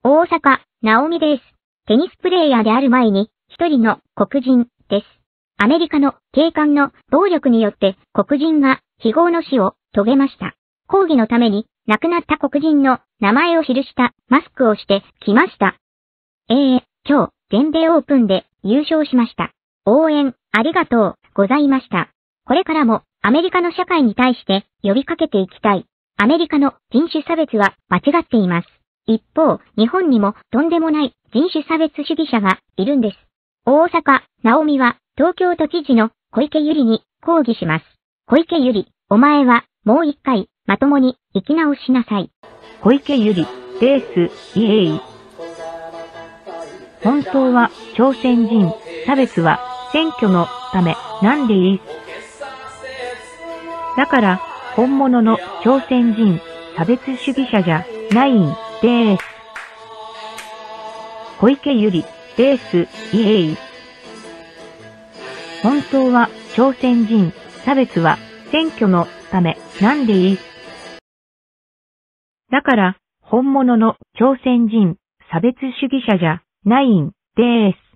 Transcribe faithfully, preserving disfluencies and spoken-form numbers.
大坂なおみです。テニスプレーヤーである前に、一人の黒人です。アメリカの警官の暴力によって黒人が非業の死を遂げました。抗議のために亡くなった黒人の名前を記したマスクをしてきました。えー、今日、全米オープンで優勝しました。応援ありがとうございました。これからもアメリカの社会に対して呼びかけていきたい。アメリカの人種差別は間違っています。一方、日本にもとんでもない人種差別主義者がいるんです。大坂なおみは東京都知事の小池百合に抗議します。小池百合、お前はもう一回まともに生き直しなさい。 小池百合、レース、イエーイ。本当は朝鮮人差別は選挙のためなんでいい？だから本物の朝鮮人差別主義者じゃないんです。小池百合、レース、イエーイ。本当は朝鮮人差別は選挙のためなんでいい？だから本物の朝鮮人差別主義者じゃないんです。